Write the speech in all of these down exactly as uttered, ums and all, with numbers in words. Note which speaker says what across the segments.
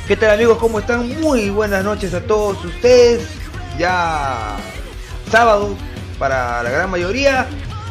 Speaker 1: ¿Qué tal amigos? ¿Cómo están? Muy buenas noches a todos ustedes. Ya sábado para la gran mayoría.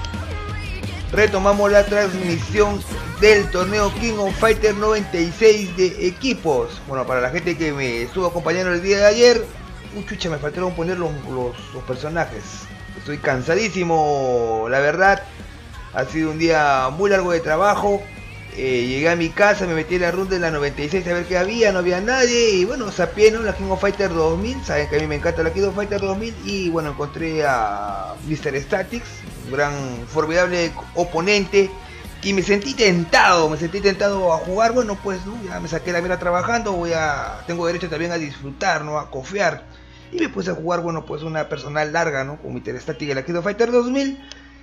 Speaker 1: Retomamos la transmisión del torneo King of Fighters noventa y seis de equipos. Bueno, para la gente que me estuvo acompañando el día de ayer, un chucha, me faltaron poner los, los, los personajes. Estoy cansadísimo, la verdad. Ha sido un día muy largo de trabajo. Eh, llegué a mi casa, me metí en la ronda en la noventa y seis a ver qué había, no había nadie. Y bueno, sapié, ¿no? La King of Fighters dos mil. Saben que a mí me encanta la King of Fighters dos mil. Y bueno, encontré a mister Statics, un gran, formidable oponente. Y me sentí tentado, me sentí tentado a jugar. Bueno, pues ¿no? Ya me saqué la mira trabajando. Voy a, tengo derecho también a disfrutar, ¿no? A cofear. Y me puse a jugar, bueno, pues una personal larga, ¿no? Con mister Statics de la King of Fighters dos mil.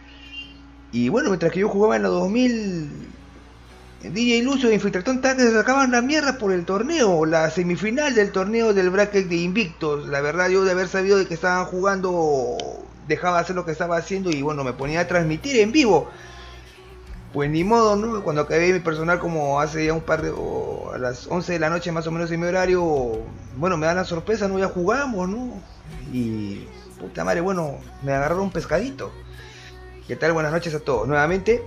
Speaker 1: Y bueno, mientras que yo jugaba en la dos mil, D J Lucio e Infiltratón Tag se sacaban la mierda por el torneo, la semifinal del torneo del bracket de Invictos. La verdad, yo de haber sabido de que estaban jugando, dejaba de hacer lo que estaba haciendo y bueno, me ponía a transmitir en vivo. Pues ni modo, ¿no? Cuando acabé mi personal, como hace ya un par de... o a las once de la noche más o menos en mi horario, bueno, me dan la sorpresa, ¿no? Ya jugamos, ¿no? Y... puta madre, bueno, me agarraron un pescadito. ¿Qué tal? Buenas noches a todos nuevamente.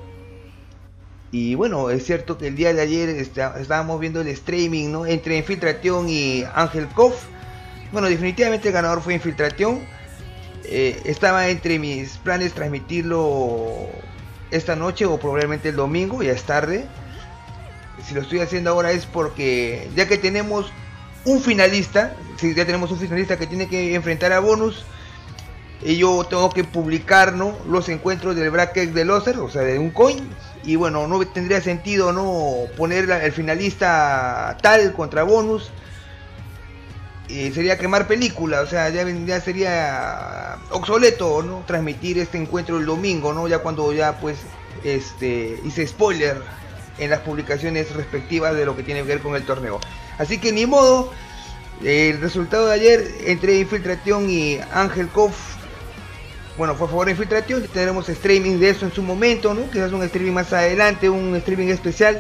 Speaker 1: Y bueno, es cierto que el día de ayer está, estábamos viendo el streaming, ¿no? Entre Infiltration y Ángel Koff. Bueno, definitivamente el ganador fue Infiltration. Eh, estaba entre mis planes transmitirlo esta noche o probablemente el domingo, ya es tarde. Si lo estoy haciendo ahora es porque ya que tenemos un finalista, si ya tenemos un finalista que tiene que enfrentar a Bonus, y yo tengo que publicar, ¿no? Los encuentros del bracket de loser, o sea, de un coin. Y bueno, no tendría sentido, ¿no? Poner el finalista tal contra Bonus. Y sería quemar película, o sea, ya, ya sería obsoleto, ¿no? Transmitir este encuentro el domingo, ¿no? Ya cuando ya pues este hice spoiler en las publicaciones respectivas de lo que tiene que ver con el torneo. Así que ni modo. El resultado de ayer entre Infiltration y Ángel Koff, bueno, fue a favor de Infiltration. Tendremos streaming de eso en su momento, ¿no? Quizás un streaming más adelante, un streaming especial.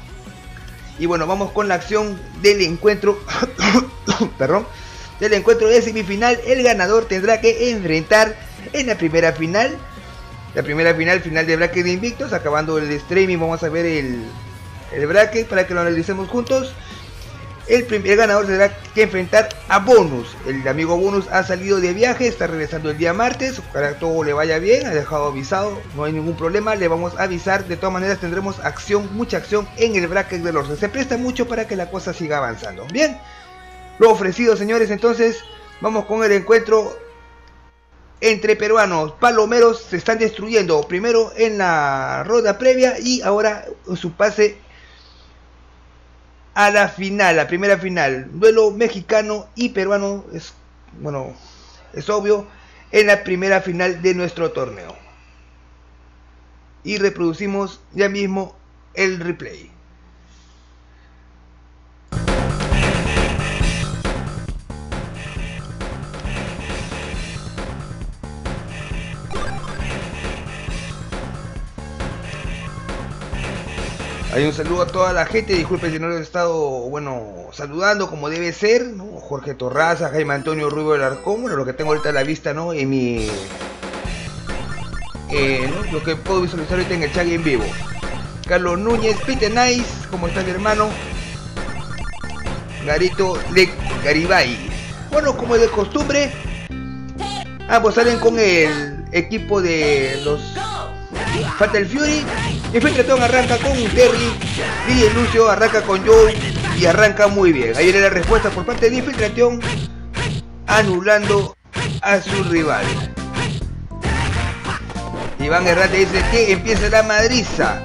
Speaker 1: Y bueno, vamos con la acción del encuentro. Perdón. Del encuentro de semifinal. El ganador tendrá que enfrentar en la primera final. La primera final, final de bracket de Invictos. Acabando el streaming, vamos a ver el, el bracket para que lo analicemos juntos. El primer ganador tendrá que enfrentar a Bonus. El amigo Bonus ha salido de viaje, está regresando el día martes. Para que todo le vaya bien, ha dejado avisado, no hay ningún problema, le vamos a avisar. De todas maneras tendremos acción, mucha acción en el bracket de los. Se presta mucho para que la cosa siga avanzando. Bien, lo ofrecido, señores, entonces vamos con el encuentro entre peruanos. Palomeros se están destruyendo, primero en la ronda previa y ahora su pase a la final, la primera final. Duelo mexicano y peruano, es bueno, es obvio, en la primera final de nuestro torneo. Y reproducimos ya mismo el replay. Hay un saludo a toda la gente, disculpen si no les he estado, bueno, saludando como debe ser, ¿no? Jorge Torraza, Jaime Antonio Rubio del Arcón, bueno, lo que tengo ahorita a la vista, ¿no? En mi... Eh, ¿no? Lo que puedo visualizar ahorita en el chat en vivo. Carlos Núñez, Peter Nice, ¿cómo está mi hermano? Garito de Garibay. Bueno, como es de costumbre, ambos salen con el equipo de los Fatal Fury. Infiltration arranca con Terry, D J Lucio arranca con Joe y arranca muy bien. Ahí viene la respuesta por parte de Infiltration, anulando a su rival. Iván Herrate dice que empieza la madriza.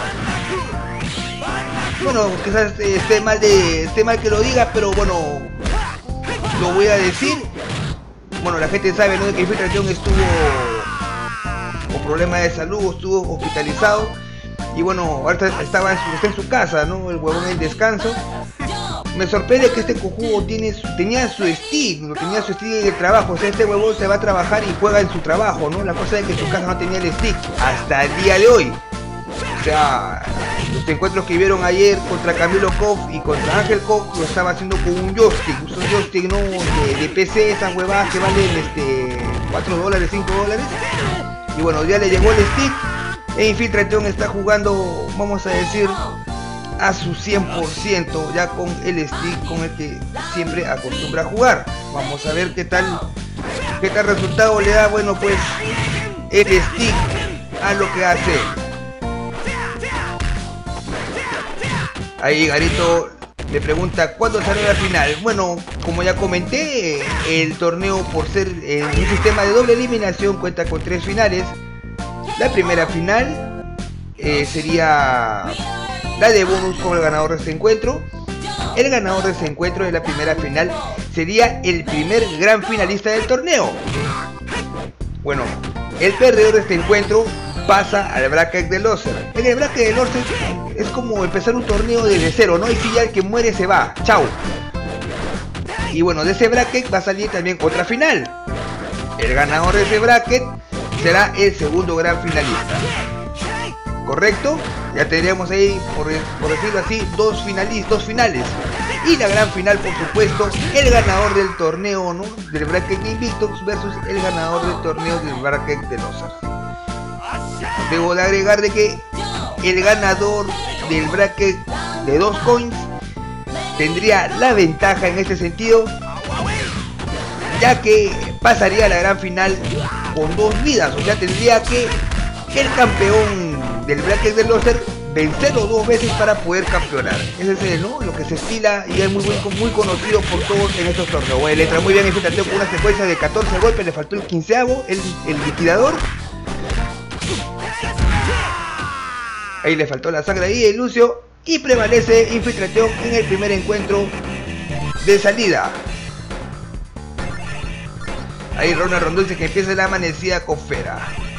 Speaker 1: Bueno, quizás esté mal, de, esté mal que lo diga, pero bueno, lo voy a decir. Bueno, la gente sabe, ¿no?, de que Infiltration estuvo con problemas de salud, estuvo hospitalizado. Y bueno, ahorita estaba en su, está en su casa, ¿no? El huevón en descanso. Me sorprende que este cojudo tiene su, tenía su stick, no tenía su stick de trabajo. O sea, este huevón se va a trabajar y juega en su trabajo, ¿no? La cosa es que en su casa no tenía el stick hasta el día de hoy. O sea, los encuentros que vieron ayer contra Camilo Koff y contra Ángel Koff lo estaba haciendo con un joystick, un joystick no de, de P C, esas huevadas que valen este, cuatro dólares, cinco dólares. Y bueno, ya le llegó el stick e Infiltration está jugando, vamos a decir, a su cien por ciento ya con el stick con el que siempre acostumbra a jugar. Vamos a ver qué tal, qué tal resultado le da, bueno pues, el stick a lo que hace. Ahí Garito le pregunta ¿cuándo sale la final? Bueno, como ya comenté, el torneo por ser eh, un sistema de doble eliminación cuenta con tres finales. La primera final eh, sería la de bonus con el ganador de este encuentro. El ganador de este encuentro de la primera final sería el primer gran finalista del torneo. Bueno, el perdedor de este encuentro pasa al bracket de loser. En el bracket de loser es como empezar un torneo desde cero, ¿no? Y si ya el que muere se va, chao. Y bueno, de ese bracket va a salir también otra final. El ganador de ese bracket será el segundo gran finalista. ¿Correcto? Ya tendríamos ahí, por, por decirlo así, dos finalistas, dos finales. Y la gran final, por supuesto, el ganador del torneo, ¿no? Del bracket de Invictus versus el ganador del torneo del bracket de loser. Debo de agregar de que el ganador del bracket de dos coins tendría la ventaja en este sentido, ya que pasaría a la gran final con dos vidas. O sea, tendría que el campeón del bracket de loser vencerlo dos veces para poder campeonar. Ese es el, ¿no? Lo que se estila y es muy, muy, muy conocido por todos en estos torneos. Bueno, le entra muy bien Infiltration con una secuencia de catorce golpes, le faltó el quinceavo, el, el liquidador. Ahí le faltó la sangre ahí el Lucio y prevalece Infiltration en el primer encuentro de salida. Ahí Ronald Rondón dice que empieza la amanecida cofera.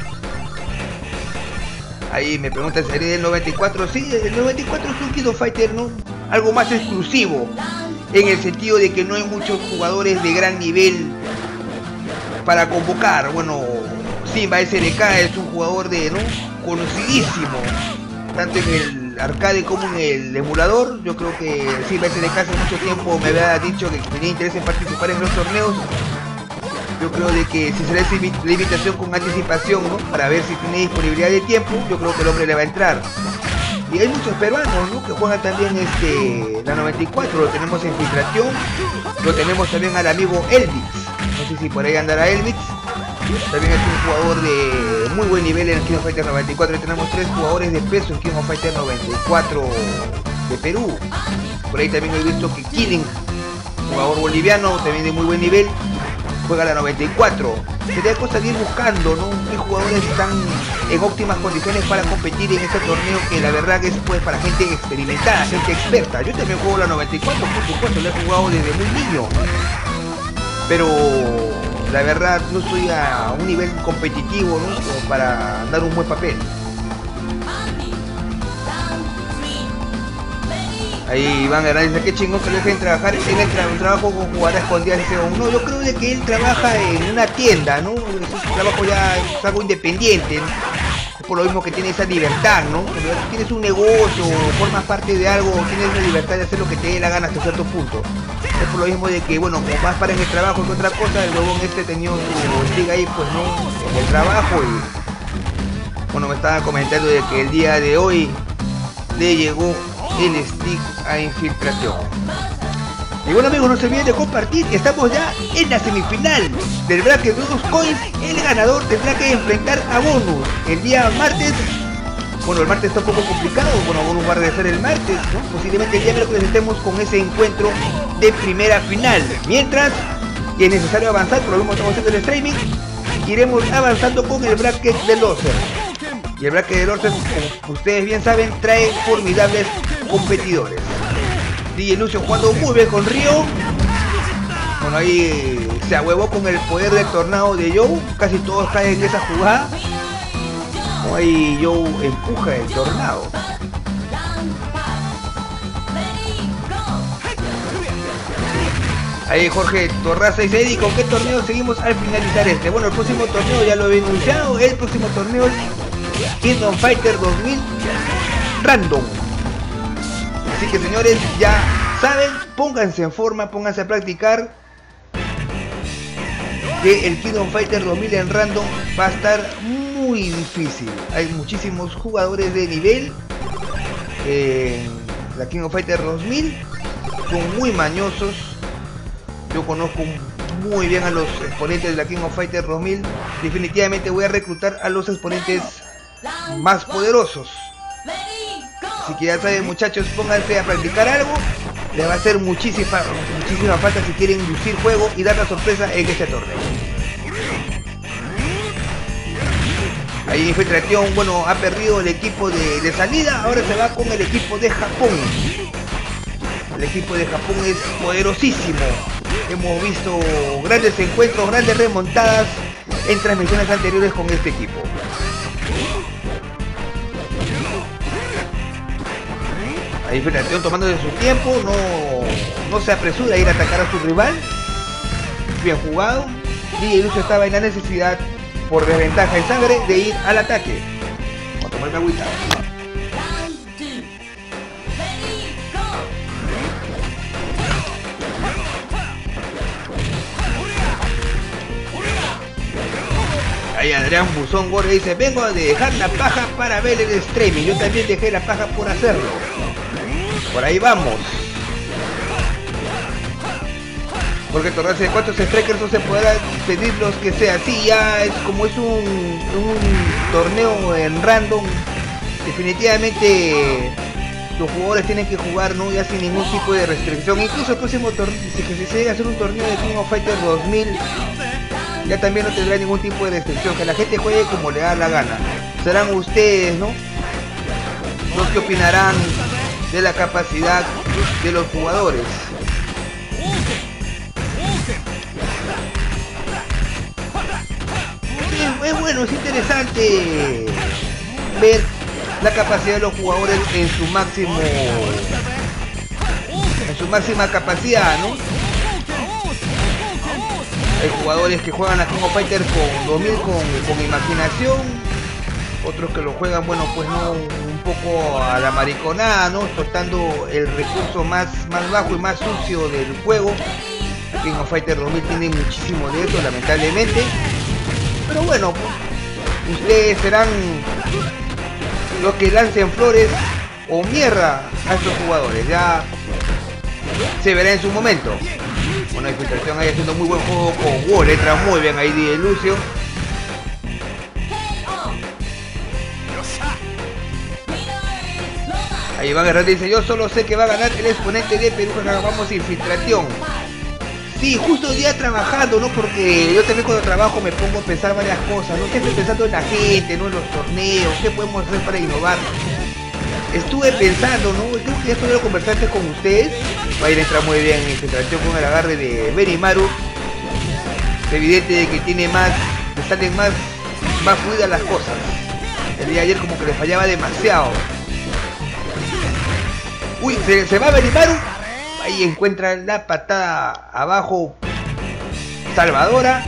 Speaker 1: Ahí me pregunta el serie del noventa y cuatro. Sí, el noventa y cuatro es un King of Fighter, ¿no? Algo más exclusivo, en el sentido de que no hay muchos jugadores de gran nivel para convocar. Bueno, Simba S N K es un jugador de, ¿no? conocidísimo, tanto en el arcade como en el emulador. Yo creo que Simba S N K hace mucho tiempo me había dicho que tenía interés en participar en los torneos. Yo creo de que si se le hace la invitación con anticipación, ¿no? Para ver si tiene disponibilidad de tiempo, yo creo que el hombre le va a entrar. Y hay muchos peruanos, ¿no? que juegan también este la noventa y cuatro. Lo tenemos en Infiltration, lo tenemos también al amigo Elvix. No sé si por ahí andará Elvix. También es un jugador de muy buen nivel en el King of Fighter noventa y cuatro. Y tenemos tres jugadores de peso en King of Fighter noventa y cuatro de Perú. Por ahí también he visto que Killing, jugador boliviano, también de muy buen nivel, juega la noventa y cuatro. Sería cosa de ir buscando, ¿no? qué jugadores están en óptimas condiciones para competir en este torneo, que la verdad que es pues para gente experimentada, gente experta. Yo también juego la noventa y cuatro, por supuesto, lo he jugado desde muy niño, pero la verdad no estoy a un nivel competitivo, ¿no? como para dar un buen papel. Ahí Iván Hernández dice que chingón que lo dejen trabajar en el tra trabajo con jugadas escondidas. No, yo creo de que él trabaja en una tienda, ¿no? Es un trabajo ya, es algo independiente, ¿no? Es por lo mismo que tiene esa libertad, ¿no? Cuando tienes un negocio, formas parte de algo, tienes la libertad de hacer lo que te dé la gana hasta cierto punto. Es por lo mismo de que, bueno, como más para en el trabajo que otra cosa, el huevón este tenía su liga ahí, pues, ¿no? En el trabajo. Y bueno, me estaban comentando de que el día de hoy le llegó el stick a Infiltration. Y bueno amigos, no se olviden de compartir. Estamos ya en la semifinal del bracket de dos coins. El ganador tendrá que enfrentar a Bonus el día martes. Bueno, el martes está un poco complicado. Bueno, Bonus va a regresar el martes, ¿no? Posiblemente el día miércoles estemos con ese encuentro de primera final. Mientras que es necesario avanzar, por lo mismo estamos haciendo el streaming, iremos avanzando con el bracket de loser. Y el bracket de loser, como ustedes bien saben, trae formidables competidores. D J Lucio jugando muy bien con Río. Bueno, ahí se ahuevó con el poder del tornado de Joe. Casi todos caen en esa jugada. Bueno, ahí Joe empuja el tornado. Ahí Jorge Torraza dice: Eddie, ¿con qué torneo seguimos al finalizar este? Bueno, el próximo torneo ya lo he anunciado. El próximo torneo es Kingdom Fighter dos mil Random. Así que señores, ya saben, pónganse en forma, pónganse a practicar, que el King of Fighters dos mil en Random va a estar muy difícil. Hay muchísimos jugadores de nivel en la King of Fighters dos mil, son muy mañosos. Yo conozco muy bien a los exponentes de la King of Fighters dos mil. Definitivamente voy a reclutar a los exponentes más poderosos. Así que ya saben, muchachos, pónganse a practicar algo. Les va a hacer muchísima, muchísima falta si quieren lucir juego y dar la sorpresa en este torneo. Ahí Infiltración, bueno, ha perdido el equipo de, de salida. Ahora se va con el equipo de Japón. El equipo de Japón es poderosísimo. Hemos visto grandes encuentros, grandes remontadas en transmisiones anteriores con este equipo. Ahí Infiltración tomando de su tiempo, no, no se apresura a ir a atacar a su rival. Bien jugado. Y Lucio estaba en la necesidad, por desventaja en sangre, de ir al ataque. Vamos a tomar una agüita. Ahí Adrián Buzón Gore dice: vengo a dejar la paja para ver el streaming. Yo también dejé la paja por hacerlo. Por ahí vamos. Porque tornarse de cuatro strikers no se podrá pedir los que sea. Sí, ya es como es un, un torneo en random. Definitivamente los jugadores tienen que jugar, ¿no? Ya sin ningún tipo de restricción. Incluso el próximo torneo, si se decide hacer un torneo de King of Fighters dos mil, ya también no tendrá ningún tipo de restricción. Que la gente juegue como le da la gana. Serán ustedes, ¿no?, los que opinarán de la capacidad de los jugadores. Sí, es bueno, es interesante ver la capacidad de los jugadores en su máximo, en su máxima capacidad, ¿no? Hay jugadores que juegan a King of Fighters con dos mil con, con imaginación, otros que lo juegan, bueno, pues no, un poco a la mariconada, ¿no?, explotando el recurso más, más bajo y más sucio del juego. King of Fighters dos mil tiene muchísimo de eso, lamentablemente. Pero bueno, pues, ustedes serán los que lancen flores o mierda a estos jugadores. Ya se verá en su momento. Bueno, Infiltración ahí haciendo muy buen juego con Wall, entra muy bien ahí de Lucio. Ahí va a ganar, dice: yo solo sé que va a ganar el exponente de Perú. Vamos, Infiltración. Sí, justo hoy día trabajando, ¿no? Porque yo también cuando trabajo me pongo a pensar varias cosas, ¿no? Siempre pensando en la gente, ¿no?, en los torneos, qué podemos hacer para innovar. Estuve pensando, ¿no? Creo que ya estuve conversando con ustedes. Va a ir a entrar muy bien Infiltración con el agarre de Benimaru. Es evidente de que tiene más, le salen más, más fluidas las cosas. El día de ayer como que le fallaba demasiado. Uy, se, se va Benimaru. Ahí encuentra la patada abajo salvadora.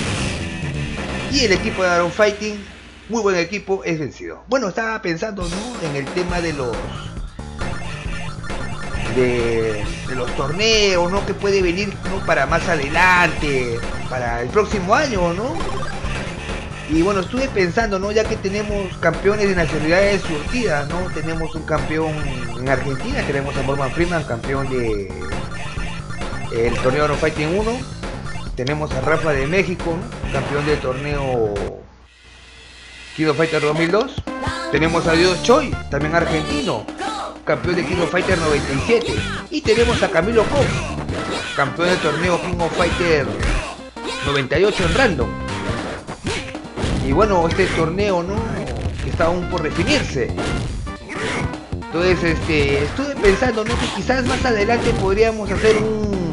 Speaker 1: Y el equipo de Aron Fighting, muy buen equipo, es vencido. Bueno, estaba pensando, ¿no?, en el tema de los de, de los torneos, ¿no?, que puede venir, ¿no?, para más adelante, para el próximo año, ¿no? Y bueno, estuve pensando, ¿no?, ya que tenemos campeones de nacionalidades surtidas, ¿no? Tenemos un campeón en Argentina, tenemos a Morgan Freeman, campeón de el torneo Aron Fighting uno. Tenemos a Rafa de México, ¿no?, campeón del torneo King of Fighters dos mil dos. Tenemos a Dios Choi, también argentino, campeón de King of Fighters noventa y siete. Y tenemos a Camilo Koch, campeón del torneo King of Fighters noventa y ocho en Random. Y bueno, este torneo, ¿no?, que está aún por definirse. Entonces, este, estuve pensando, ¿no?, que quizás más adelante podríamos hacer un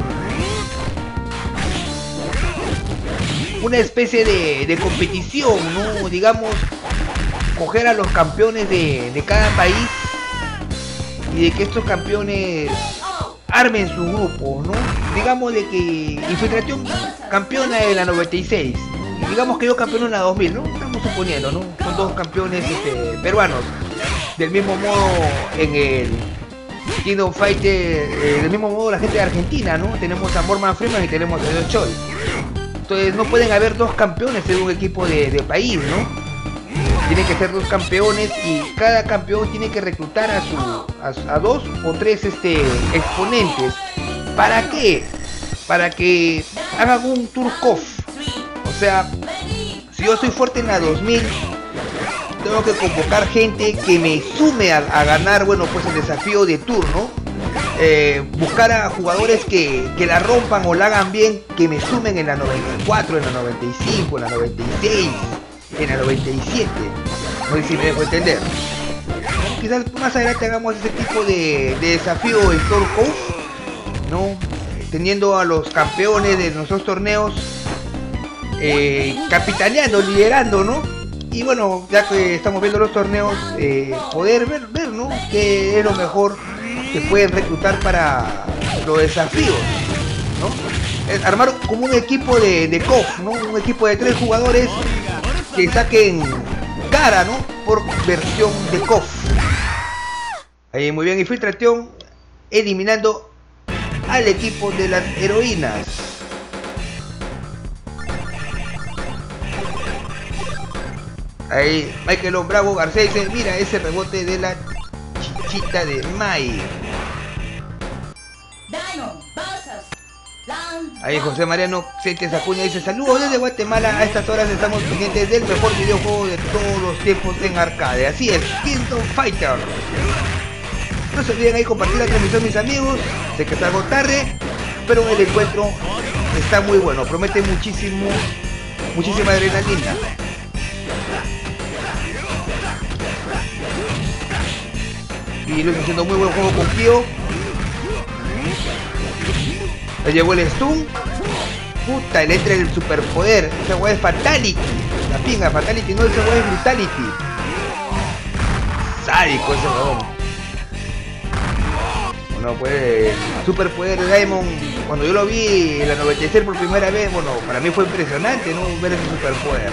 Speaker 1: una especie de, de competición, ¿no? Digamos, coger a los campeones de, de cada país y de que estos campeones armen su grupo, ¿no? Digamos de que Infiltración campeona en la noventa y seis y digamos que yo campeono en la dos mil, ¿no? Estamos suponiendo, ¿no? Son dos campeones este, peruanos. del mismo modo en el Kingdom Fighter, eh, del mismo modo la gente de Argentina, ¿no? Tenemos a Morgan Freeman y tenemos a Yo Choi. Entonces no pueden haber dos campeones en un equipo de, de país, ¿no? Tienen que ser dos campeones y cada campeón tiene que reclutar a, su, a, a dos o tres este, exponentes. ¿Para qué? Para que hagan un Turf. O sea, si yo soy fuerte en la dos mil, tengo que convocar gente que me sume a, a ganar, bueno, pues el desafío de Tour, ¿no? Eh, buscar a jugadores que, que la rompan o la hagan bien, que me sumen en la noventa y cuatro, en la noventa y cinco, en la noventa y seis, en la noventa y siete. No sé si me dejo entender. Quizás más adelante hagamos ese tipo de, de desafío en Tour Cove, ¿no? Teniendo a los campeones de nuestros torneos eh, capitaneando, liderando, ¿no? Y bueno, ya que estamos viendo los torneos, eh, poder ver, ver, ¿no? Qué es lo mejor que pueden reclutar para los desafíos, ¿no? Es armar como un equipo de, de C O F, ¿no? Un equipo de tres jugadores que saquen cara, ¿no? Por versión de C O F. Ahí muy bien, infiltración, eliminando al equipo de las heroínas. Ahí Michael Bravo García dice, mira ese rebote de la chichita de Mai. Ahí José Mariano Centes Acuña dice, saludos desde Guatemala, a estas horas estamos pendientes del mejor videojuego de todos los tiempos en arcade. Así es, Kingdom Fighter. No se olviden ahí compartir la transmisión, mis amigos. Sé que es algo tarde, pero el encuentro está muy bueno, promete muchísimo, muchísima adrenalina. Y lo está haciendo muy buen juego con Kyo. Le llegó el stun. Puta, le entra el superpoder. Esa weá es Fatality. La pinga, Fatality, no, esa weá es Brutality. Sádico ese weón. Bueno, pues el superpoder de Diamond, cuando yo lo vi en la noventa y seis por primera vez, bueno, para mí fue impresionante, ¿no? Ver ese superpoder.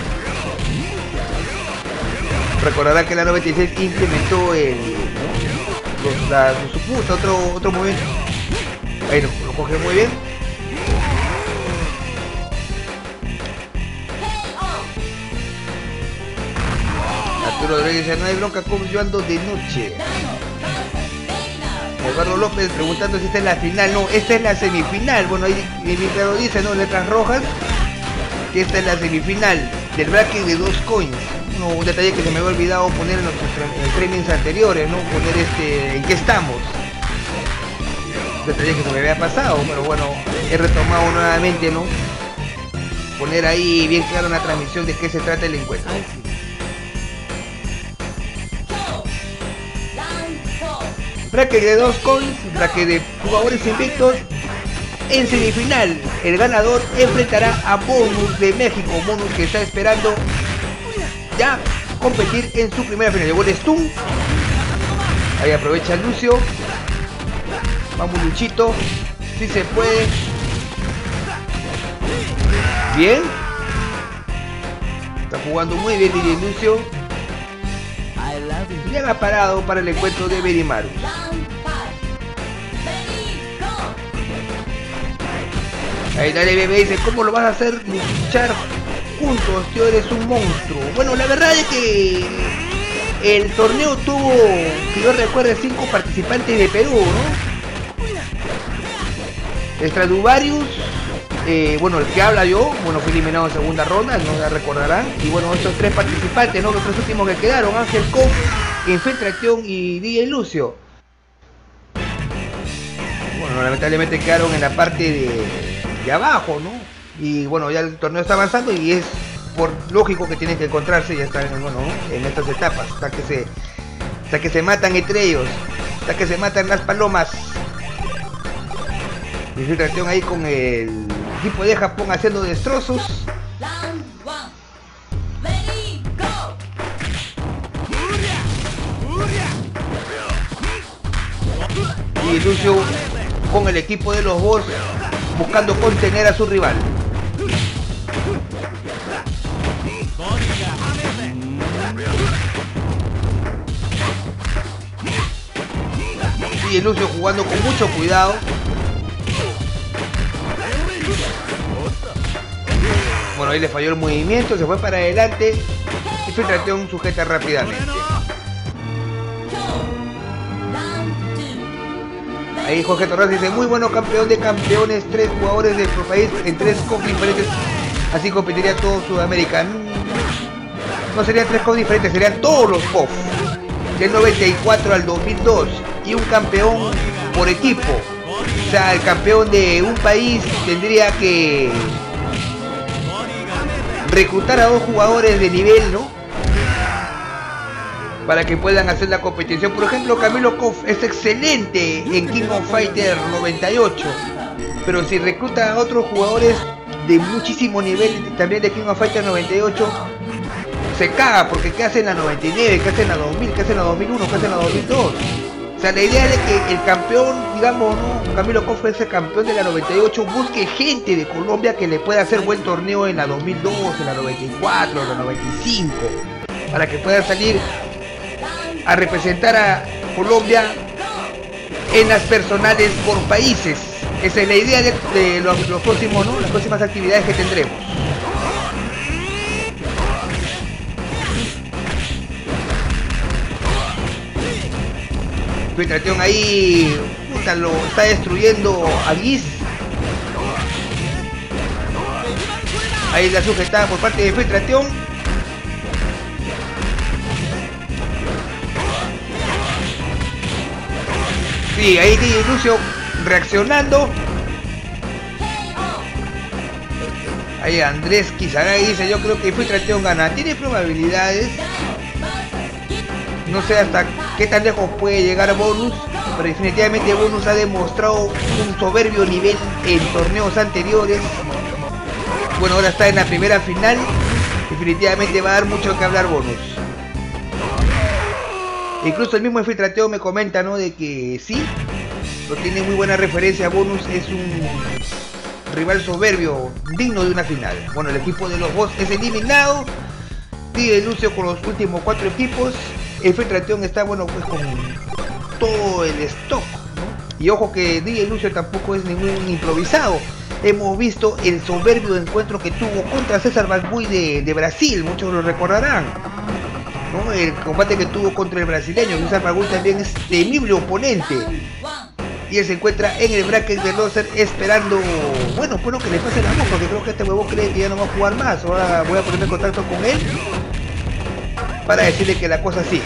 Speaker 1: Recordará que en la noventa y seis implementó el, ¿no? Los, la, su puta, otro, otro movimiento. Ahí lo, lo coge muy bien. Arturo Rodríguez dice, no hay bronca, como yo ando de noche. Eduardo López preguntando si esta es la final. No, esta es la semifinal. Bueno, ahí lo dice, ¿no? Letras rojas. Que esta es la semifinal del bracket de dos coins. No, un detalle que se me había olvidado poner en los trainings anteriores, ¿no? Poner este, en qué estamos. Un detalle que se me había pasado, pero bueno, he retomado nuevamente, ¿no? Poner ahí bien claro en la transmisión de qué se trata el encuentro. Bracket de dos coins, bracket de jugadores invictos. En semifinal, el ganador enfrentará a Bonus de México. Bonus que está esperando ya competir en su primera final. Llegó el stun. Ahí aprovecha Lucio. Vamos Luchito. Si se puede. Bien. Está jugando muy bien Lili Lucio. Ya ha parado para el encuentro de Berimaru. Ahí dale bebé, dice, ¿cómo lo vas a hacer luchar juntos? Tío, eres un monstruo. Bueno, la verdad es que el torneo tuvo, que yo recuerde, cinco participantes de Perú, ¿no? Stradivarius, eh, bueno, el que habla yo, bueno, fue eliminado en segunda ronda, no la recordarán. Y bueno, estos tres participantes, ¿no? Los tres últimos que quedaron, Ángel Cop, Infiltración y D J Lucio. Bueno, lamentablemente quedaron en la parte de, de abajo, ¿no? Y bueno, ya el torneo está avanzando y es por lógico que tienen que encontrarse y ya están, bueno, ¿no? En estas etapas, hasta que se hasta que se matan entre ellos, hasta que se matan las palomas. Infiltración ahí con el equipo de Japón haciendo destrozos. Y Lucio con el equipo de los boss buscando contener a su rival. D J Lucio jugando con mucho cuidado. Bueno, ahí le falló el movimiento, se fue para adelante. Infiltración sujeta rápidamente. Ahí Jorge Torres dice, muy bueno campeón de campeones, tres jugadores de nuestro país en tres C O F diferentes, así competiría todo Sudamérica. No serían tres C O F diferentes, serían todos los C O F, del noventa y cuatro al dos mil dos, y un campeón por equipo. O sea, el campeón de un país tendría que reclutar a dos jugadores de nivel, ¿no? Para que puedan hacer la competición. Por ejemplo, Camilo Koff es excelente en King of Fighter noventa y ocho, pero si recluta a otros jugadores de muchísimo nivel también de King of Fighter noventa y ocho, se caga, porque ¿qué hacen la noventa y nueve? ¿Qué hacen la dos mil? ¿Qué hacen la dos mil uno? ¿Qué hacen la dos mil dos? O sea, la idea es de que el campeón, digamos, ¿no? Camilo Koff es el campeón de la noventa y ocho, busque gente de Colombia que le pueda hacer buen torneo en la dos mil dos, en la noventa y cuatro, en la noventa y cinco, para que puedan salir a representar a Colombia en las personales por países. Esa es la idea de, de los, los próximos, ¿no? Las próximas actividades que tendremos. Filtración ahí, puta, lo está destruyendo a Guis. Ahí la sujetada por parte de Filtración. Sí, ahí D J Lucio reaccionando. Ahí Andrés Quizagay dice, yo creo que Filtración gana. Tiene probabilidades. No sé hasta qué tan lejos puede llegar Bonus, pero definitivamente Bonus ha demostrado un soberbio nivel en torneos anteriores. Bueno, ahora está en la primera final. Definitivamente va a dar mucho que hablar Bonus. Incluso el mismo Infiltrateo me comenta, ¿no? De que sí, lo tiene muy buena referencia. Bonus es un rival soberbio, digno de una final. Bueno, el equipo de los Boss es eliminado. D J Lucio con los últimos cuatro equipos. El Infiltrateo está, bueno, pues con todo el stock, ¿no? Y ojo que D J Lucio tampoco es ningún improvisado. Hemos visto el soberbio encuentro que tuvo contra César Bagbuy de, de Brasil, muchos lo recordarán, ¿no? El combate que tuvo contra el brasileño. César Bagbuy también es temible oponente. Y él se encuentra en el bracket de loser esperando, bueno, bueno, que le pase la voz, porque creo que este huevo cree que ya no va a jugar más. Ahora voy a ponerme en contacto con él para decirle que la cosa sigue.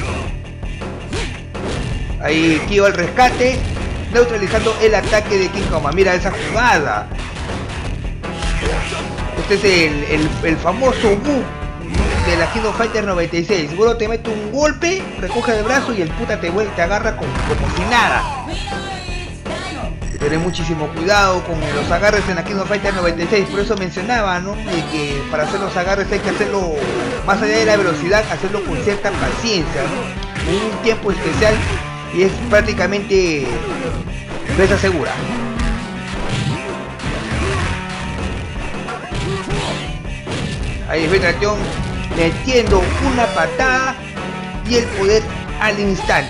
Speaker 1: Ahí Kyo al rescate, neutralizando el ataque de King Kong. Mira esa jugada. Este es el, el, el famoso move de la King of Fighter noventa y seis. Seguro te mete un golpe, recoge el brazo y el puta te, te agarra como, como si nada. Tener muchísimo cuidado con los agarres en la King of Fighter noventa y seis. Por eso mencionaba, ¿no? De que para hacer los agarres hay que hacerlo más allá de la velocidad, hacerlo con cierta paciencia, ¿no? En un tiempo especial, y es prácticamente presa segura. Ahí Infiltración metiendo una patada y el poder al instante.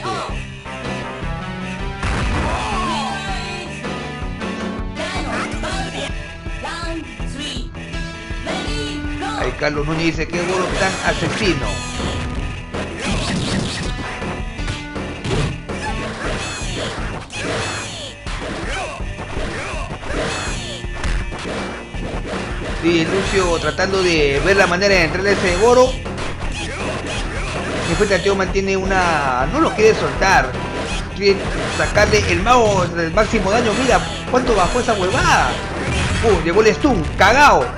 Speaker 1: Ahí Carlos Núñez dice que Goro tan asesino. Sí, Lucio tratando de ver la manera de entrar a ese Goro. Infiltrateo mantiene una... no lo quiere soltar. Quiere sacarle el mago, el máximo daño. Mira cuánto bajó esa huevada. Uh, llegó el stun, cagao.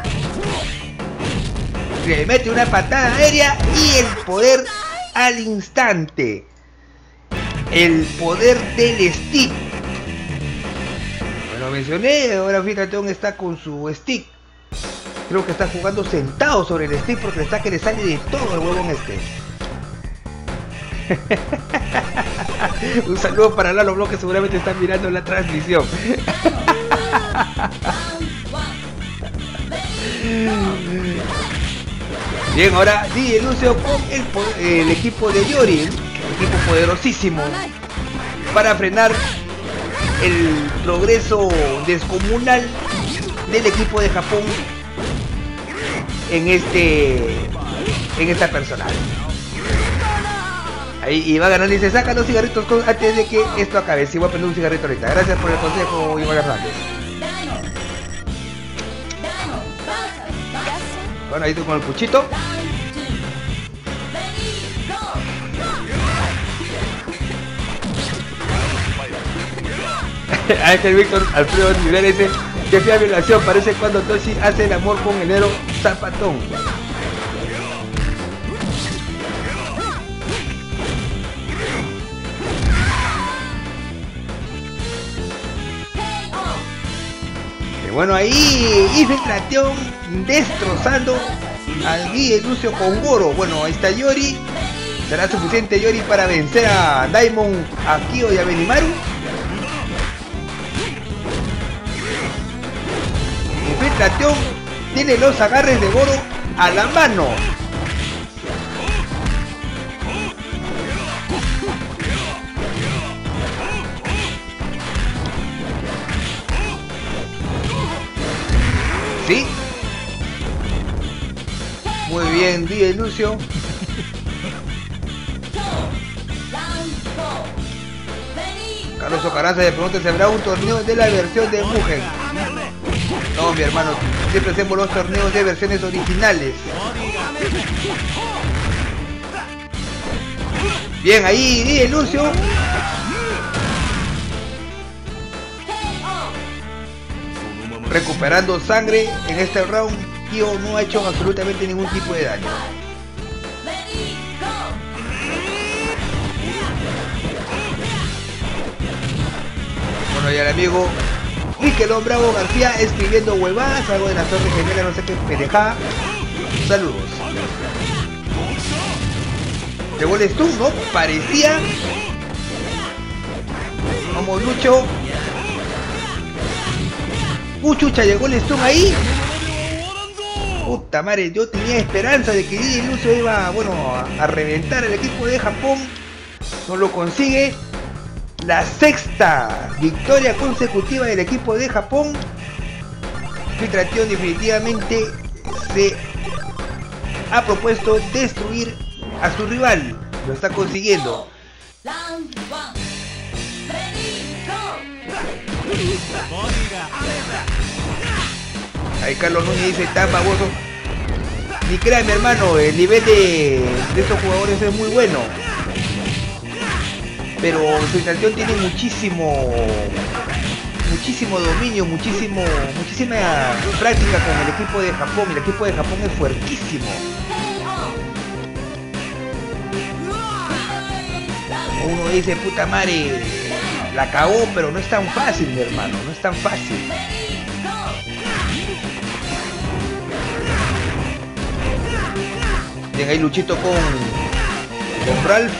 Speaker 1: Le mete una patada aérea y el poder al instante. El poder del stick. Bueno, mencioné, ahora Infiltrateo está con su stick. Creo que está jugando sentado sobre el stick porque está que le sale de todo el huevón este. Un saludo para Lalo Blo, que seguramente están mirando la transmisión. Bien, ahora D J Lucio con el, el equipo de Yori, el equipo poderosísimo. para frenar el progreso descomunal del equipo de Japón en este en esta personal. Ahí y va ganando y dice, saca los cigarritos con, antes de que esto acabe. Si sí, voy a prender un cigarrito ahorita. Gracias por el consejo, Iván Hernández. Bueno, ahí estoy con el puchito. Ángel Víctor Alfredo Rivera dice que fea violación, parece cuando Toshi hace el amor con el negro zapatón. Y bueno, ahí infiltración destrozando al Guille Lucio con Goro. Bueno, ahí está Yori. ¿Será suficiente Yori para vencer a Daimon, a Kyo y a Benimaru? Infiltración tiene los agarres de Goro a la mano. ¿Sí? Muy bien, Di Lucio. Carlos Ocaranza le pregunta si habrá un torneo de la versión de Mugen. No, mi hermano, siempre hacemos los torneos de versiones originales. Bien, ahí Di Lucio. Recuperando sangre en este round. Kyo no ha hecho absolutamente ningún tipo de daño. Bueno, y el amigo Miquelón Bravo García escribiendo huevadas, algo de la torre gemela, no sé qué pendejada. Saludos. Llegó el stun, ¿no? Parecía. Vamos, Lucho. Uh, chucha, llegó el stun ahí. Puta madre, yo tenía esperanza de que Di Lucio iba, bueno, a, a reventar el equipo de Japón. No lo consigue. La sexta victoria consecutiva del equipo de Japón. Filtración definitivamente se ha propuesto destruir a su rival. Lo está consiguiendo. Ahí Carlos Núñez dice, tan baboso. Ni crea, mi hermano, el nivel de, de estos jugadores es muy bueno. Pero su intención tiene muchísimo muchísimo dominio, muchísimo muchísima práctica con el equipo de Japón. El equipo de Japón es fuertísimo. Uno dice, puta madre, la cagó, pero no es tan fácil, mi hermano, no es tan fácil. Bien, ahí Luchito con con Ralph.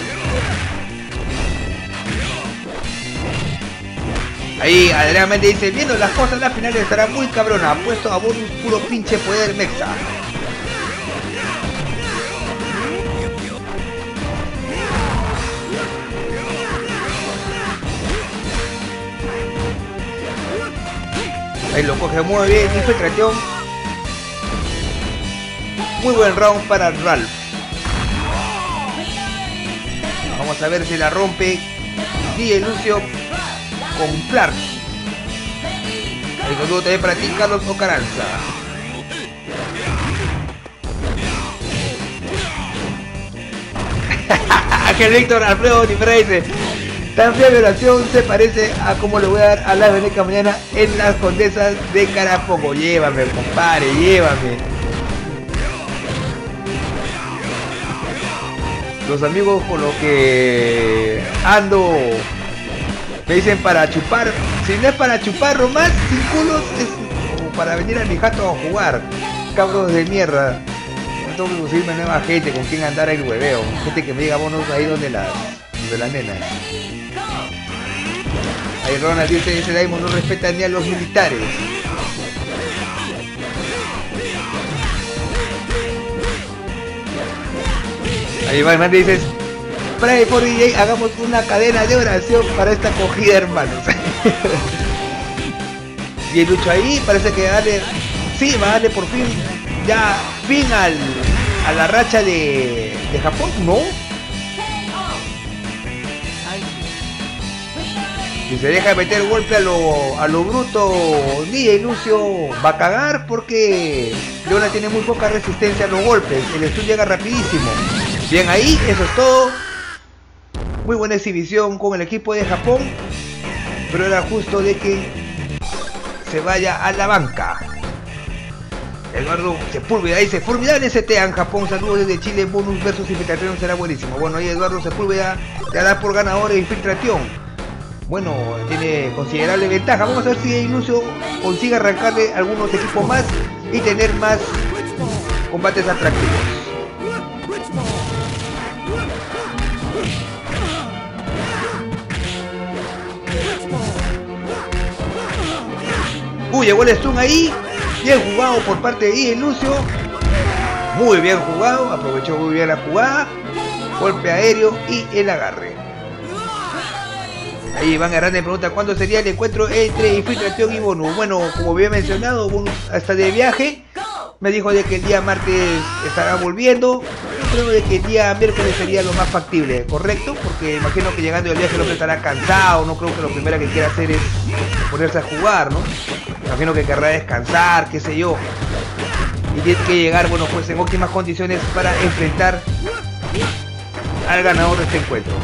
Speaker 1: Ahí Adrián Méndez dice, viendo las cosas, la final estará muy cabrona, apuesto a bonus puro pinche poder mexa. Ahí lo coge muy bien, infiltración. Muy buen round para Ralph. Vamos a ver si la rompe Di Lucio con Clark. El saludo también para ti, Carlos Ocaranza. Ángel Víctor Alfredo Rivera dice, tan fea violación se parece a como le voy a dar a la veneca mañana en las condesas de Carapongo. Llévame, compadre, llévame. Los amigos con los que ando me dicen para chupar. Si no es para chupar nomás, sin culos, es como para venir a mi jato a jugar. Cabros de mierda. No tengo que conseguirme nueva gente con quien andar el hueveo. Gente que me diga bonos ahí donde las, donde las nenas. Ahí Ronald dice, ese Daimon no respeta ni a los militares. Ahí Iván Hernández dice, Spray por D J, hagamos una cadena de oración para esta acogida, hermanos. Bien Lucho ahí, parece que darle, sí, va a darle por fin, ya, fin al, a la racha de, de Japón, ¿no? Si se deja meter golpe a lo, a lo bruto, D J Lucio va a cagar porque Leona tiene muy poca resistencia a los golpes, el stun llega rapidísimo. Bien ahí, eso es todo. Muy buena exhibición con el equipo de Japón, pero era justo de que se vaya a la banca. Eduardo Sepúlveda dice, formidable ese Tean Japón, saludos desde Chile, bonus versus infiltración será buenísimo. Bueno, ahí Eduardo Sepúlveda te da por ganador de infiltración. Bueno, tiene considerable ventaja. Vamos a ver si Lucio consigue arrancarle algunos equipos más y tener más combates atractivos. Uy, llegó el stun ahí. Bien jugado por parte de I Lucio. Muy bien jugado. Aprovechó muy bien la jugada. Golpe aéreo y el agarre. Ahí Iván Hernández pregunta cuándo sería el encuentro entre infiltración y bonus. Bueno, como había mencionado, bonus hasta de viaje. Me dijo de que el día martes estará volviendo. Yo creo de que el día miércoles sería lo más factible, ¿correcto? Porque imagino que llegando del viaje el hombre estará cansado. No creo que lo primero que quiera hacer es ponerse a jugar, ¿no? Imagino que querrá descansar, qué sé yo. Y tiene que llegar, bueno, pues en óptimas condiciones para enfrentar al ganador de este encuentro.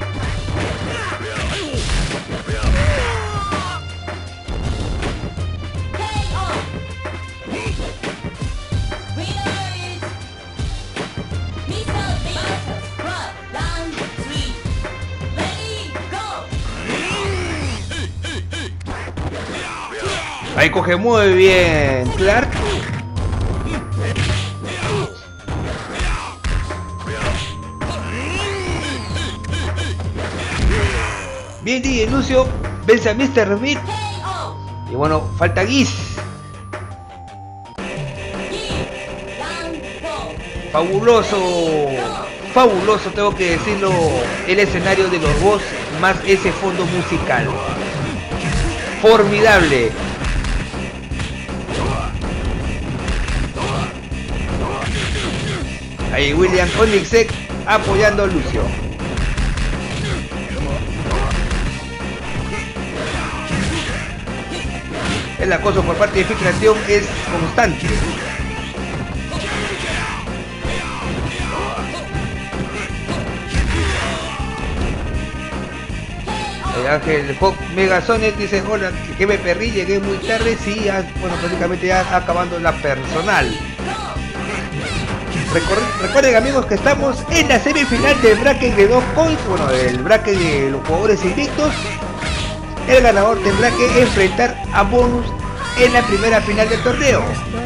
Speaker 1: Ahí coge muy bien Clark. Bien D J Lucio, vence a mister Smith. Y bueno, falta Giz. Fabuloso, fabuloso, tengo que decirlo, el escenario de los boss más ese fondo musical. Formidable. Ahí William Koenigsegg apoyando a Lucio. El acoso por parte de infiltración es constante. El Ángel Hawk Megasonic dice hola, que me perdí, llegué muy tarde, sí, ya, bueno, prácticamente ya acabando la personal. Recuerden amigos que estamos en la semifinal del bracket de dos coins, bueno, el bracket de los jugadores invictos. El ganador tendrá que enfrentar a Bonus en la primera final del torneo.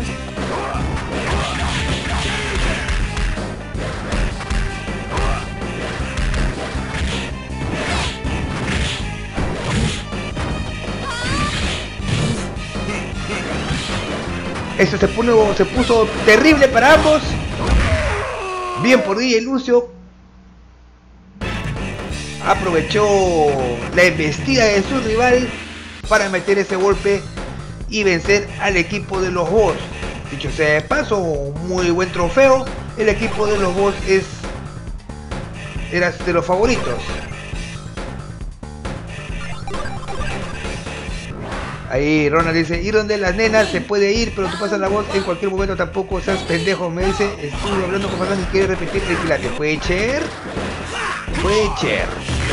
Speaker 1: Esto se, puso, se puso terrible para ambos. Bien por D J Lucio. Aprovechó la embestida de su rival para meter ese golpe y vencer al equipo de los boss. Dicho sea de paso, muy buen trofeo. El equipo de los boss es era de los favoritos. Ahí Ronald dice, ir donde las nenas se puede ir, pero tú pasas la voz en cualquier momento, tampoco seas pendejo. Me dice, estuve hablando con personas y quiere repetir el pilate. ¿Puede Cher? Puede Cher.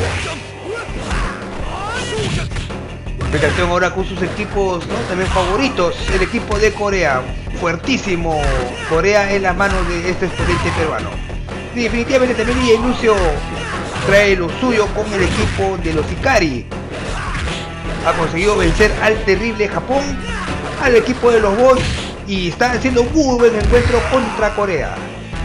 Speaker 1: Presentación ahora con sus equipos, ¿no? También favoritos. El equipo de Corea, fuertísimo. Corea en las manos de este exponente peruano. Y definitivamente también D J Lucio trae lo suyo con el equipo de los Ikari. Ha conseguido vencer al terrible Japón, al equipo de los boss, y está haciendo un muy buen encuentro contra Corea.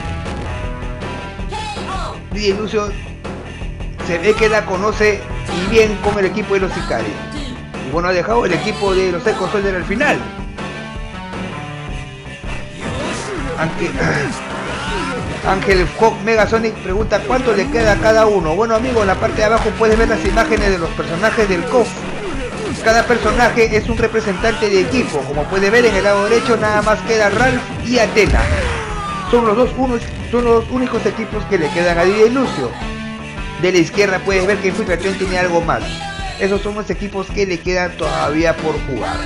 Speaker 1: D J Lucio se ve que la conoce y bien con el equipo de los Ikari. Y bueno, ha dejado el equipo de los Echo Soldier al final. Aunque Ángel Hawk Megasonic pregunta cuánto le queda a cada uno. Bueno amigo, en la parte de abajo puedes ver las imágenes de los personajes del C O F. Cada personaje es un representante de equipo. Como puedes ver en el lado derecho nada más queda Ralph y Athena. Son los dos unos, son los únicos equipos que le quedan a Diddy y Lucio. De la izquierda puedes ver que Infiltración tiene algo más. Esos son los equipos que le quedan todavía por jugar.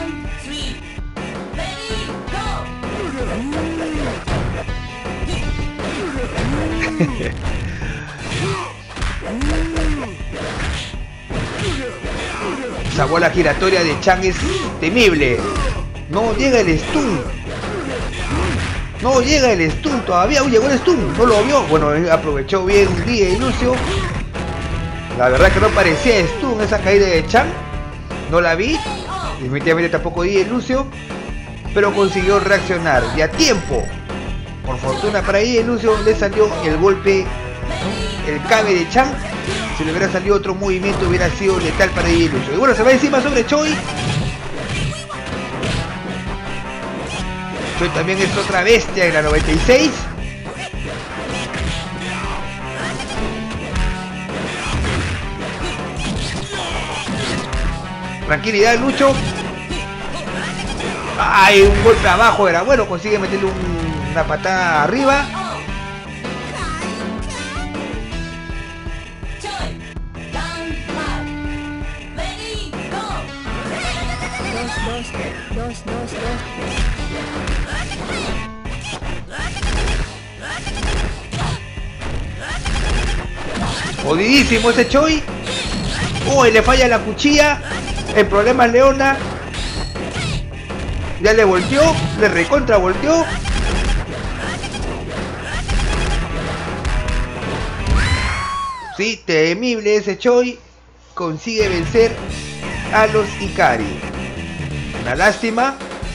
Speaker 1: Esa bola giratoria de Chang es temible. No llega el stun. No llega el stun todavía. Uy, llegó el stun. No lo vio. Bueno, aprovechó bien Diddy y Lucio. La verdad que no parecía stun esa caída de Chang. No la vi. Definitivamente tampoco Diddy y Lucio. Pero consiguió reaccionar. Y a tiempo. Por fortuna para Diddy y Lucio le salió el golpe. El cabe de Chang. Si le hubiera salido otro movimiento hubiera sido letal para Diddy y Lucio. Y bueno, se va encima sobre Choi. Choi también es otra bestia en la noventa y seis. Tranquilidad, Lucho. Ay, un golpe abajo era bueno. Consigue meterle un, una patada arriba.
Speaker 2: Dos, dos, dos.
Speaker 1: Jodidísimo ese Choi. Uy, le falla la cuchilla. El problema es Leona. Ya le volteó. Le recontra volteó. Sí, temible ese Choi. Consigue vencer a los Ikari. Una lástima.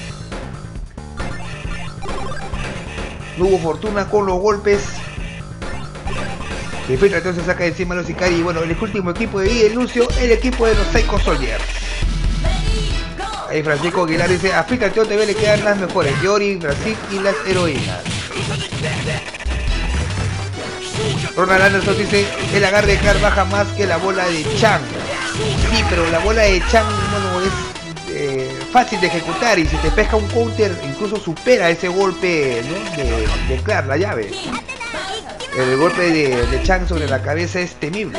Speaker 1: No hubo fortuna con los golpes. Infiltración se saca de encima a los Ikari. Y bueno, el último equipo de Diddy y Lucio, el equipo de los Psycho Soldiers. Ahí Francisco Aguilar dice, a Infiltración todavía le quedan las mejores, Yori, Brasil y las heroínas. Ronald Anderson dice, el agarre de Car baja más que la bola de Chang. Sí, pero la bola de Chang, bueno, es eh, fácil de ejecutar y si te pesca un counter, incluso supera ese golpe, ¿no? de, de Clark, la llave. El golpe de, de Chang sobre la cabeza es temible.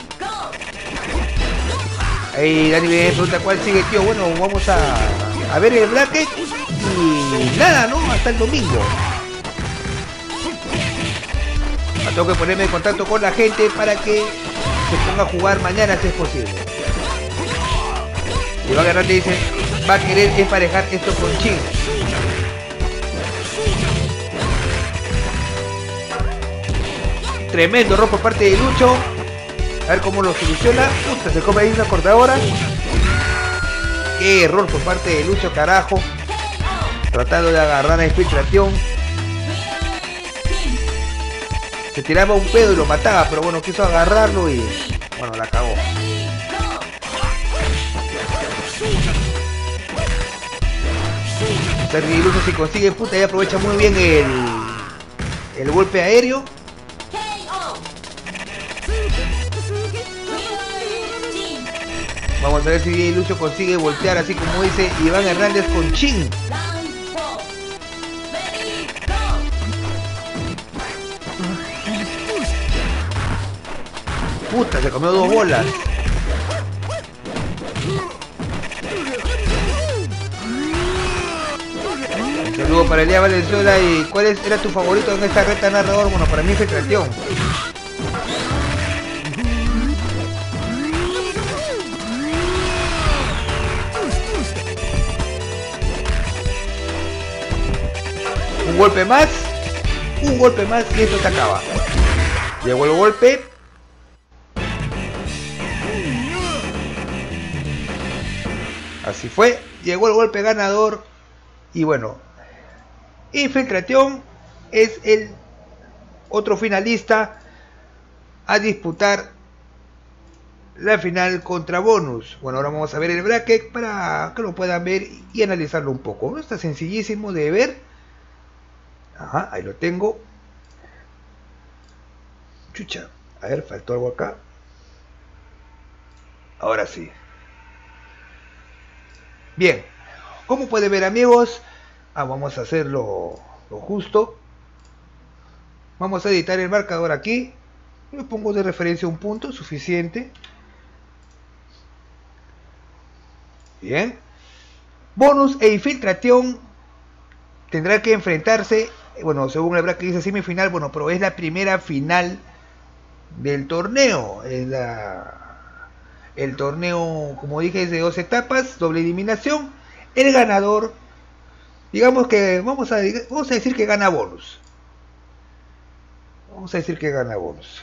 Speaker 1: Ahí Dani me pregunta cuál sigue, tío. Bueno, vamos a, a ver el bracket y nada, ¿no? Hasta el domingo. Tengo que ponerme en contacto con la gente para que se ponga a jugar mañana si es posible. Iván Hernández dice, va a querer emparejar esto con Chin. Tremendo error por parte de Lucho. A ver cómo lo soluciona. Puta, se come ahí una cortadora. Qué error por parte de Lucho, carajo. Tratando de agarrar a Infiltración. Se tiraba un pedo y lo mataba, pero bueno, quiso agarrarlo y bueno, la cagó. Sergi Lucio si consigue puta y aprovecha muy bien el, el golpe aéreo. Vamos a ver si Lucio consigue voltear así como dice Iván Hernández con Chin. Puta, se comió dos bolas. Un saludo para Elías Valenzuela. ¿Y cuál es, era tu favorito en esta recta, narrador? Bueno, para mí Infiltración. Un golpe más. Un golpe más y esto se acaba. Llegó el golpe. Así fue, llegó el golpe ganador y bueno, Infiltración es el otro finalista a disputar la final contra Bonus. Bueno, ahora vamos a ver el bracket para que lo puedan ver y analizarlo un poco. Está sencillísimo de ver. Ajá, ahí lo tengo. Chucha, a ver, faltó algo acá. Ahora sí. Bien, como pueden ver amigos, ah, vamos a hacerlo lo justo. Vamos a editar el marcador aquí. Le pongo de referencia un punto suficiente. Bien. Bonus e infiltración tendrá que enfrentarse, bueno, según la verdad que dice semifinal, bueno, pero es la primera final del torneo. Es la, el torneo, como dije, es de dos etapas, doble eliminación. El ganador, digamos que vamos a, vamos a decir que gana bonus. Vamos a decir que gana bonus.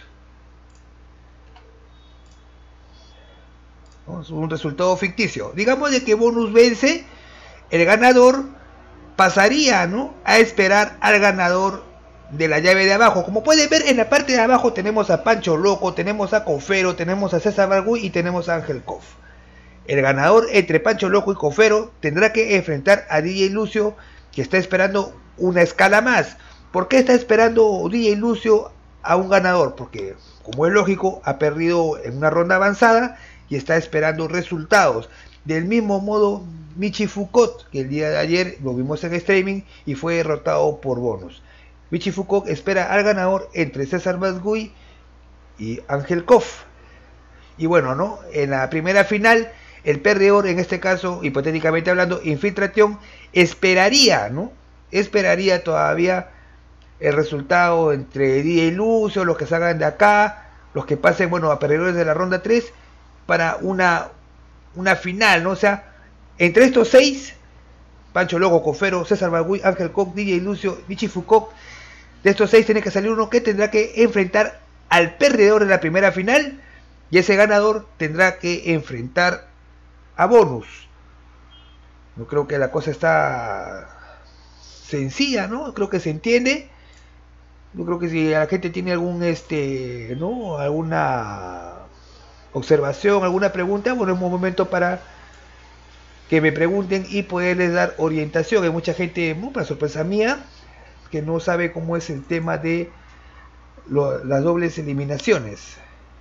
Speaker 1: Vamos, un resultado ficticio. Digamos de que bonus vence, el ganador pasaría, ¿no?, a esperar al ganador de la llave de abajo. Como pueden ver, en la parte de abajo tenemos a Pancho Loco, tenemos a Cofero, tenemos a César Bargüi y tenemos a Ángel Kof. El ganador entre Pancho Loco y Cofero tendrá que enfrentar a D J Lucio, que está esperando una escala más. ¿Por qué está esperando D J Lucio a un ganador? Porque, como es lógico, ha perdido en una ronda avanzada y está esperando resultados. Del mismo modo, Michi Foucault, que el día de ayer lo vimos en streaming y fue derrotado por bonus. Michi Foucault espera al ganador entre César Bargüi y Ángel Kof. Y bueno, ¿no?, en la primera final, el perdedor, en este caso, hipotéticamente hablando, Infiltración, esperaría, ¿no? Esperaría todavía el resultado entre D J Lucio, los que salgan de acá, los que pasen, bueno, a perdedores de la ronda tres, para una, una final, ¿no? O sea, entre estos seis, Pancho Loco, Cofero, César Bargüi, Ángel Kof, D J Lucio, Michi Foucault, de estos seis tiene que salir uno que tendrá que enfrentar al perdedor en la primera final, y ese ganador tendrá que enfrentar a bonus. Yo creo que la cosa está sencilla, ¿no? Creo que se entiende. Yo creo que si la gente tiene algún, este, ¿no?, alguna observación, alguna pregunta, bueno, es un momento para que me pregunten y poderles dar orientación. Hay mucha gente, bueno, para sorpresa mía, que no sabe cómo es el tema de lo, las dobles eliminaciones.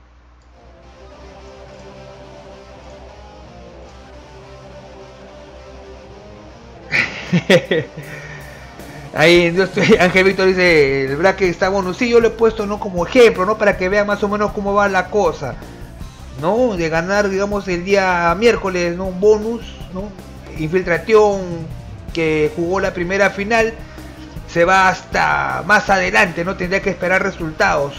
Speaker 1: Ahí yo estoy, Ángel Víctor dice, el bracket está bonus. Sí, yo lo he puesto, no como ejemplo, no, para que vean más o menos cómo va la cosa, ¿no? De ganar, digamos, el día miércoles, ¿no?, un bonus, ¿no? Infiltración, que jugó la primera final, se va hasta más adelante, ¿no? Tendría que esperar resultados.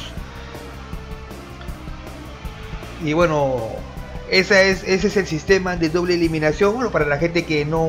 Speaker 1: Y bueno, esa es, ese es el sistema de doble eliminación. Bueno, para la gente que no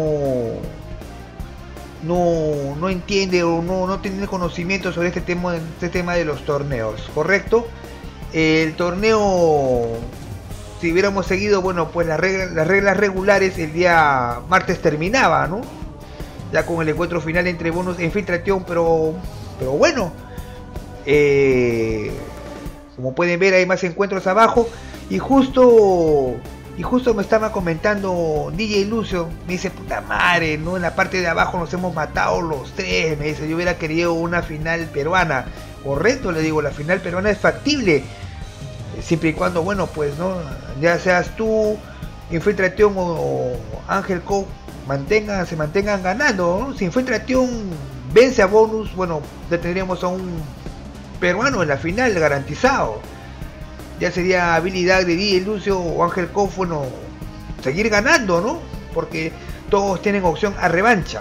Speaker 1: no, no entiende o no, no tiene conocimiento sobre este tema, este tema de los torneos, ¿correcto? El torneo, si hubiéramos seguido, bueno, pues las reglas, las reglas regulares, el día martes terminaba, ¿no?, ya con el encuentro final entre bonus e infiltración, pero, pero bueno, eh, como pueden ver hay más encuentros abajo, y justo y justo me estaba comentando D J Lucio, me dice, puta madre, ¿no?, en la parte de abajo nos hemos matado los tres, me dice, yo hubiera querido una final peruana. Correcto, le digo, la final peruana es factible, siempre y cuando, bueno, pues, no, ya seas tú, Infiltración o, o Ángel Kof, mantengan, se mantengan ganando, ¿no? Si Infiltración vence a bonus, bueno, ya tendríamos a un peruano en la final garantizado. Ya sería habilidad de D J Lucio o Ángel Kof, bueno, seguir ganando, ¿no? Porque todos tienen opción a revancha.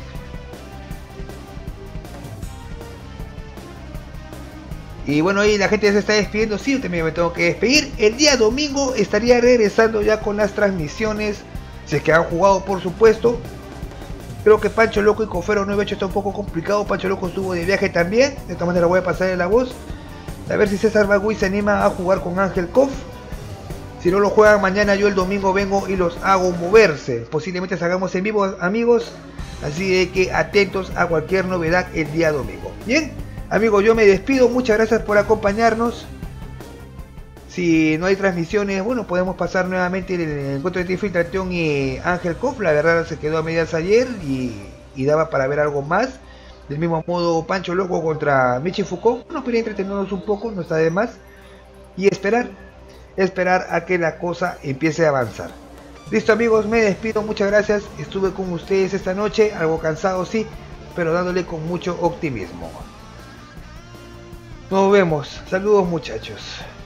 Speaker 1: Y bueno, ahí la gente ya se está despidiendo. Sí, yo también me tengo que despedir. El día domingo estaría regresando ya con las transmisiones, si es que han jugado, por supuesto. Creo que Pancho Loco y Cofero no he hecho, está un poco complicado. Pancho Loco estuvo de viaje también. De esta manera voy a pasarle la voz. A ver si César Bargüi se anima a jugar con Ángel Kof. Si no lo juegan mañana, yo el domingo vengo y los hago moverse. Posiblemente salgamos en vivo, amigos. Así de que atentos a cualquier novedad el día domingo. Bien, amigos, yo me despido. Muchas gracias por acompañarnos. Si no hay transmisiones, bueno, podemos pasar nuevamente el encuentro de Infiltración y Ángel Kof. La verdad se quedó a medias ayer y, y daba para ver algo más. Del mismo modo, Pancho Loco contra Michi Foucault. Nos quería entretenernos un poco, no está de más. Y esperar, esperar a que la cosa empiece a avanzar. Listo amigos, me despido, muchas gracias. Estuve con ustedes esta noche, algo cansado sí, pero dándole con mucho optimismo. Nos vemos, saludos muchachos.